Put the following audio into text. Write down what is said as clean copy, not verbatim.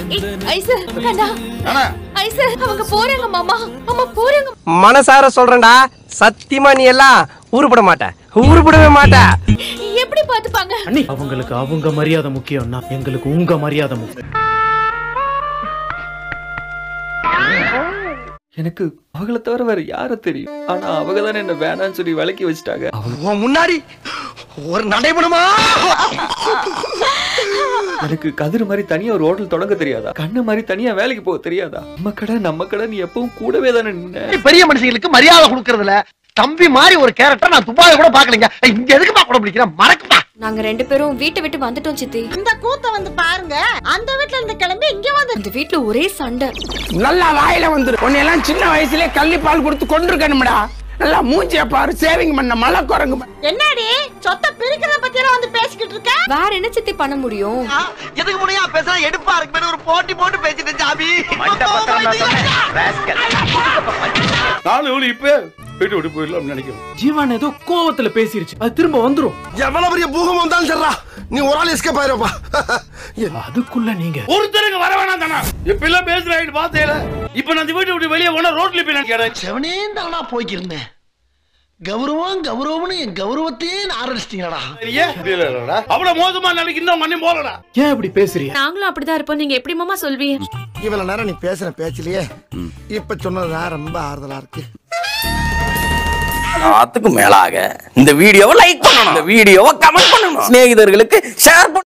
Ice கண்ணா ice அவங்க போறாங்க மாமா அம்மா போறாங்க. மனசார சொல்றேன்டா, சத்தியமா நீ எல்லாம் உருப்பட மாட்ட, உருப்படவே மாட்ட. எப்படி பாத்துப்பாங்க அண்ணி? அவங்களுக்கு அவங்க மரியாதை முக்கியம்னா எங்களுக்கு உங்க மரியாதை முக்கியம். எனக்கு அவங்கள தவிர வேற யார தெரியும்? ஆனா அவங்க தானே என்ன வேணான்னு சொல்லி விலக்கி வச்சுட்டாங்க. அவங்க முன்னாடி ஒரு நடைபெணுமா? எனக்கு கதிர் மாதிரி தனியா ஒரு ஹோட்டல் தொடங்க தெரியாதா? கண்ணு மாதிரி தனியா வேலைக்கு போக தெரியாதா? நம்ம கடை நீ எப்பவும் கூடவே தானே நின்ன. பெரிய மனுஷங்களுக்கு மரியாதை கொடுக்கறதுல தம்பி மாதிரி ஒரு கேரக்டர் நான் துபாயில கூட பாக்கலங்க. இங்க எதுக்குமா கூட பிடிக்கிற? மறக்குமா? நாங்க 2 பேரும் வீட்டை விட்டு வந்துட்டோம் சித்தி. இந்த கூத்த வந்து பாருங்க. அந்த வீட்ல இருந்து கிளம்பி இங்க வந்து இந்த வீட்ல ஒரே சண்டை. நல்லா வாயில வந்துரு. உன்னை எல்லாம் சின்ன வயசுலயே கள்ளி பால் கொடுத்து கொண்டிருக்கணும்டா. நல்லா மூஞ்சிய பாரு, சேவிங் பண்ண மலை குரங்கு. என்னடி சொத்தை பிரிக்கிறத பத்தி எல்லாம் வந்து பேசிக்கிட்டு இருக்க? வேற என்ன சித்தி பண்ண முடியும்? எதுக்கு முடியா பேச எடுப்பா இருக்கு. ஒரு போட்டி போட்டு பேசிட்டு ஜாபி மண்ட பத்திரம் நான் சொன்னேன். ராஸ்கல் நானும் இப்ப வீட்டு விட்டு போயிடலாம் நினைக்கிறேன். ஜீவான் ஏதோ கோவத்துல பேசிருச்சு, அது திரும்ப வந்துரும். எவ்வளவு பெரிய பூகம்பம் வந்தாலும் சரிடா, நீ ஒரு ஆள் எஸ்கேப் ஆயிரப்பா. அதுக்குள்ள நீங்க ஒருத்தருக்கு வர வேணாம் தானா? இப்ப எல்லாம் பேசுறாங்க பாத்தேல. இப்ப நான் இந்த வீட்டு விட்டு வெளியே போனா ரோட்ல போய் நான் கேட்டேன். செவனே தானா போய்க்கிருந்தேன். கௌரவம்னு என் கௌரவத்தையே ஆரம்பிச்சிட்டீங்களா? அவ்வளவு மோசமா நினைக்கு இன்னும் மண்ணி போலடா. ஏன் இப்படி பேசுறீங்க? நாங்களும் அப்படிதான் இருப்போம். நீங்க எப்படி மாமா சொல்வீங்க? இவ்வளவு நேரம் நீ பேசுற பேச்சிலேயே இப்ப சொன்னதுதான் ரொம்ப ஆறுதலா இருக்கு. எல்லாத்துக்கும் மேலாக இந்த வீடியோவை லைக் பண்ணணும், இந்த வீடியோவை கமெண்ட் பண்ணணும், சிநேகிதர்களுக்கு ஷேர் பண்ணணும்.